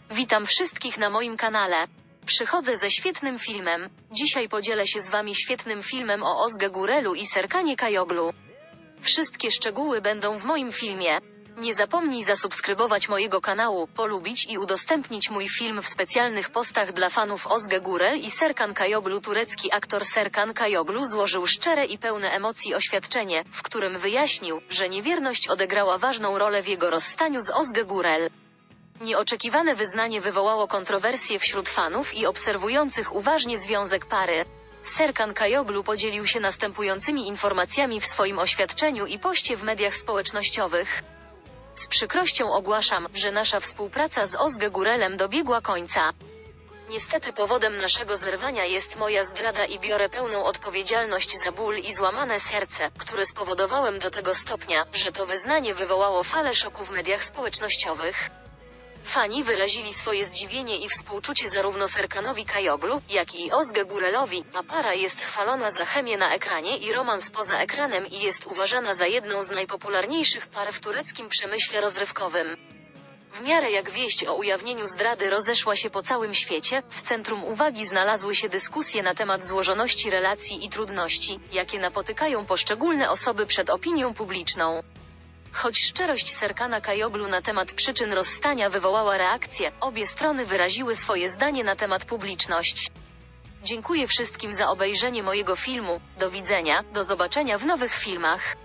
Witam wszystkich na moim kanale. Przychodzę ze świetnym filmem. Dzisiaj podzielę się z wami świetnym filmem o Ozge Gurelu i Serkanie Kayoglu. Wszystkie szczegóły będą w moim filmie. Nie zapomnij zasubskrybować mojego kanału, polubić i udostępnić mój film w specjalnych postach dla fanów Ozge Gurel i Serkan Kayoglu. Turecki aktor Serkan Kayoglu złożył szczere i pełne emocji oświadczenie, w którym wyjaśnił, że niewierność odegrała ważną rolę w jego rozstaniu z Ozge Gurel. Nieoczekiwane wyznanie wywołało kontrowersje wśród fanów i obserwujących uważnie związek pary. Serkan Kayoglu podzielił się następującymi informacjami w swoim oświadczeniu i poście w mediach społecznościowych. Z przykrością ogłaszam, że nasza współpraca z Ozge Gurelem dobiegła końca. Niestety powodem naszego zerwania jest moja zdrada i biorę pełną odpowiedzialność za ból i złamane serce, które spowodowałem do tego stopnia, że to wyznanie wywołało falę szoku w mediach społecznościowych. Fani wyrazili swoje zdziwienie i współczucie zarówno Serkanowi Kayoglu, jak i Ozge Gurelowi, a para jest chwalona za chemię na ekranie i romans poza ekranem i jest uważana za jedną z najpopularniejszych par w tureckim przemyśle rozrywkowym. W miarę jak wieść o ujawnieniu zdrady rozeszła się po całym świecie, w centrum uwagi znalazły się dyskusje na temat złożoności relacji i trudności, jakie napotykają poszczególne osoby przed opinią publiczną. Choć szczerość Serkana Kayoglu na temat przyczyn rozstania wywołała reakcję, obie strony wyraziły swoje zdanie na temat publiczność. Dziękuję wszystkim za obejrzenie mojego filmu, do widzenia, do zobaczenia w nowych filmach.